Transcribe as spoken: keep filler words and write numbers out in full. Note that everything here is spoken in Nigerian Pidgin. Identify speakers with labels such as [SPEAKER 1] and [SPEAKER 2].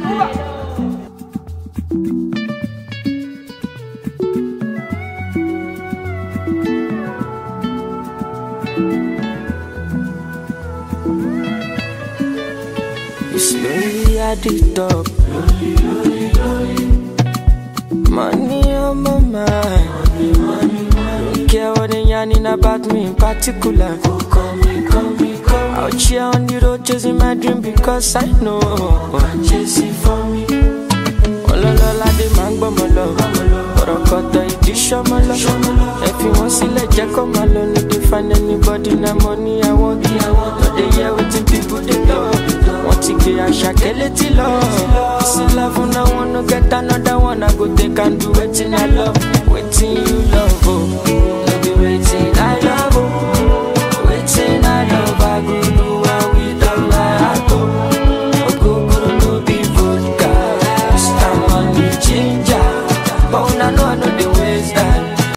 [SPEAKER 1] It's lonely at the top. Lonely, lonely, lonely. Money on my mind. Money, money, money. Don't care what they yarning about me in particular. Oh, call me, call me, call me. Out here on the road chasing my dream because I know I'm chasing for me. Ololola de mango molo. Orokoto iti shomolo. If you want to let Jack come alone, no to find anybody na money I want. But they hear what people they love. Want to get a shakeleti love. See love when I wanna get another one. I go take and do waiting I love. Waiting you love, oh. No be waiting I love, oh. Waiting I love, I go do what we done my heart, oh. Go go no be vodka. Mr. Money Ginger. But when I know